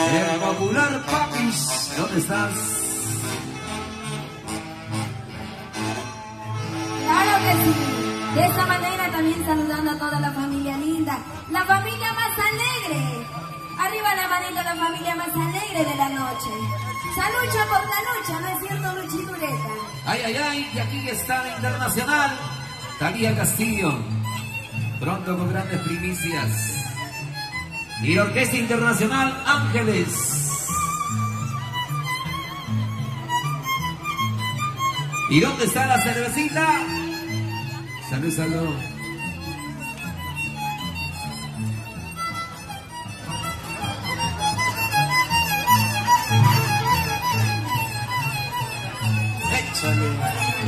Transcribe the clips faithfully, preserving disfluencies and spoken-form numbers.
El popular Papis, ¿dónde estás? Claro que sí. De esta manera también saludando a toda la familia linda, la familia más alegre. Arriba la manita, la familia más alegre de la noche. Salucha por la lucha, ¿no es cierto, Luchidureta? Ay, ay, ay, y aquí está la internacional, Talía Castillo, pronto con grandes primicias. Y la Orquesta Internacional Ángeles. ¿Y dónde está la cervecita? Salud, salud. Échale.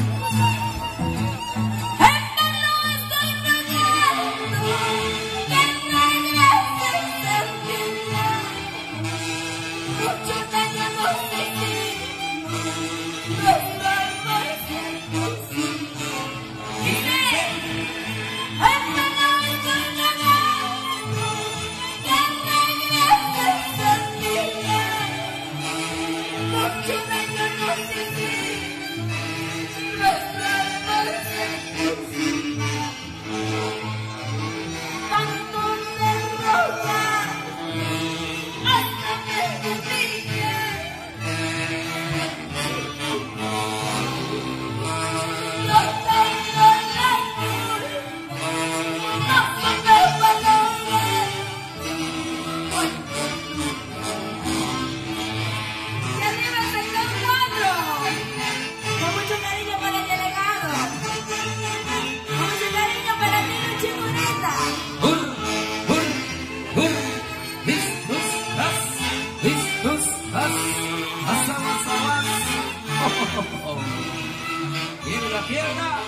Viene la pierna.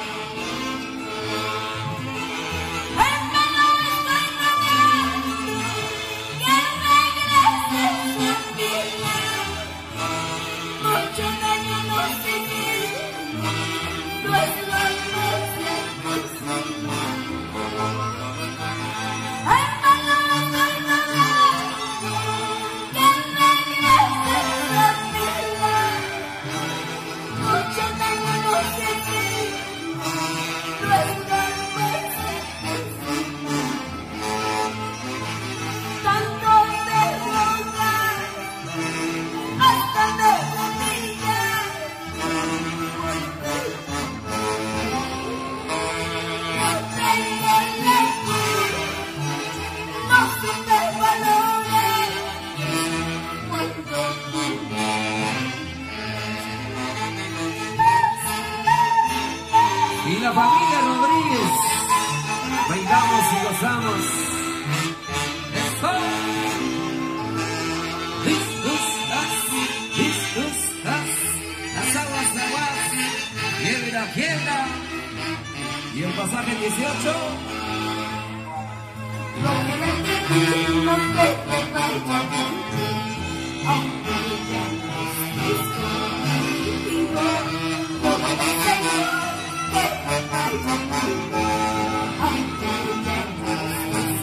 Y la familia Rodríguez, bailamos y gozamos. ¡Eso! Disgustas, disgustas, las aguas de aguas, lleve la quiebra. Y el pasaje dieciocho. Lo que me entiendes, lo que te vaya a mentir, aunque ya no estés conmigo, lo que me enseñó que te vaya a mentir, aunque ya no estés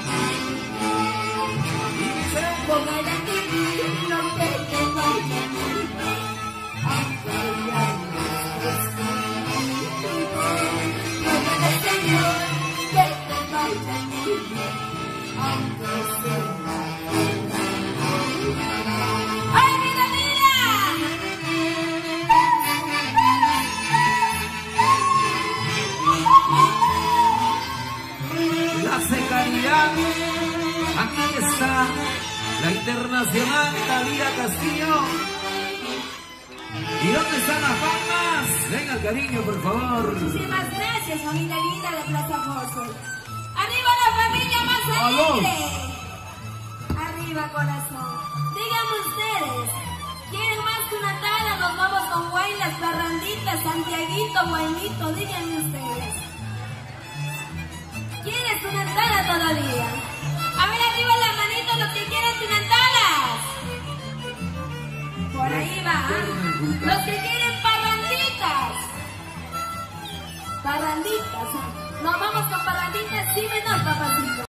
conmigo. Lo que me entiendes, lo que te vaya a mentir, aunque ya no estés conmigo, lo que me enseñó que te vaya a mentir. ¡Ay, mira, mira! La Secaridad, aquí está la internacional Talía Castillo. ¿Y dónde están las palmas? Venga, cariño, por favor. Muchísimas gracias, familia linda de Plaza Fósforo. ¡Arriba la familia más alegre! ¡Arriba, corazón! Díganme ustedes, ¿quieren más que una tala? Nos vamos con Guaylas, Parranditas, Santiaguito, Guaynito, díganme ustedes. ¿Quieres una tala todavía? A ver, arriba las manitos los que quieran tinantalas. Por ahí va. Los que quieren parranditas. Parranditas. Nos vamos con parranditas, sí menor, papacito.